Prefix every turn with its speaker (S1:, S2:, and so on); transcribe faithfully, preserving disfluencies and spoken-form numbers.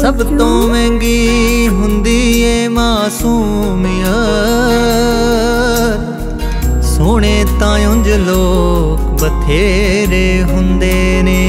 S1: सब तो महंगी हुंदी ए मासूमियत। सोने तां उंज लोग बथेरे हुंदे ने।